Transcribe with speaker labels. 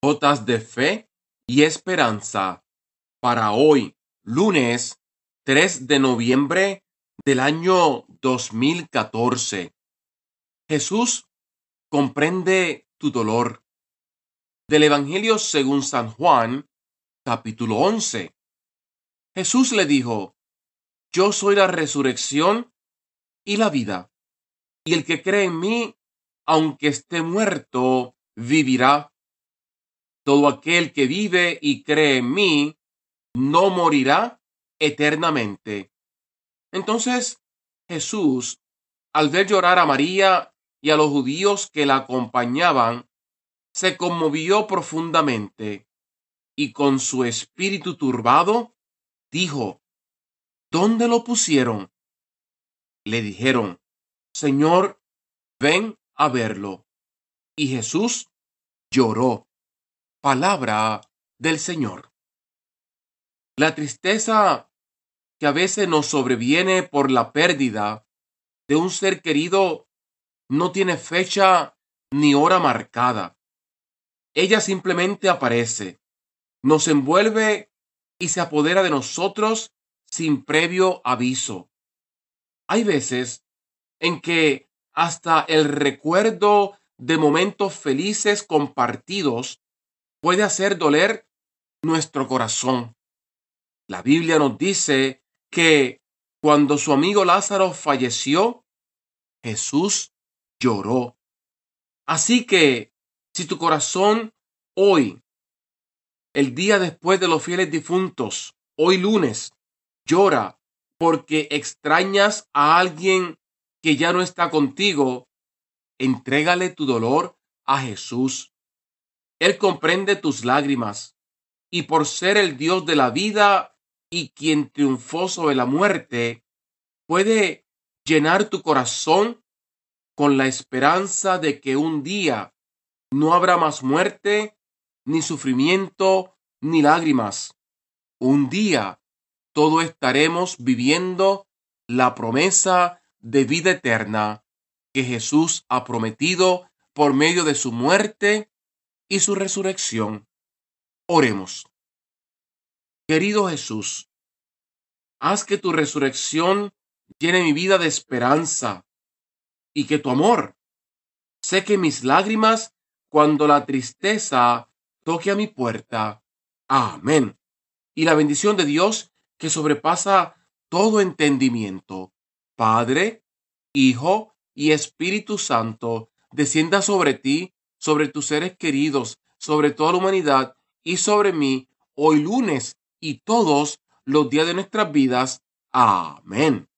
Speaker 1: Gotas de fe y esperanza para hoy, lunes 3 de noviembre del año 2014. Jesús comprende tu dolor. Del Evangelio según San Juan, capítulo 11. Jesús le dijo: Yo soy la resurrección y la vida, y el que cree en mí, aunque esté muerto, vivirá. Todo aquel que vive y cree en mí no morirá eternamente. Entonces Jesús, al ver llorar a María y a los judíos que la acompañaban, se conmovió profundamente y con su espíritu turbado dijo: ¿Dónde lo pusieron? Le dijeron: Señor, ven a verlo. Y Jesús lloró. Palabra del Señor. La tristeza que a veces nos sobreviene por la pérdida de un ser querido no tiene fecha ni hora marcada. Ella simplemente aparece, nos envuelve y se apodera de nosotros sin previo aviso. Hay veces en que hasta el recuerdo de momentos felices compartidos puede hacer doler nuestro corazón. La Biblia nos dice que cuando su amigo Lázaro falleció, Jesús lloró. Así que si tu corazón hoy, el día después de los fieles difuntos, hoy lunes, llora porque extrañas a alguien que ya no está contigo, entrégale tu dolor a Jesús. Él comprende tus lágrimas y por ser el Dios de la vida y quien triunfó sobre la muerte, puede llenar tu corazón con la esperanza de que un día no habrá más muerte, ni sufrimiento, ni lágrimas. Un día todos estaremos viviendo la promesa de vida eterna que Jesús ha prometido por medio de su muerte y su resurrección. Oremos. Querido Jesús, haz que tu resurrección llene mi vida de esperanza y que tu amor seque mis lágrimas cuando la tristeza toque a mi puerta. Amén. Y la bendición de Dios, que sobrepasa todo entendimiento, Padre, Hijo y Espíritu Santo, descienda sobre ti, sobre tus seres queridos, sobre toda la humanidad y sobre mí, hoy lunes y todos los días de nuestras vidas. Amén.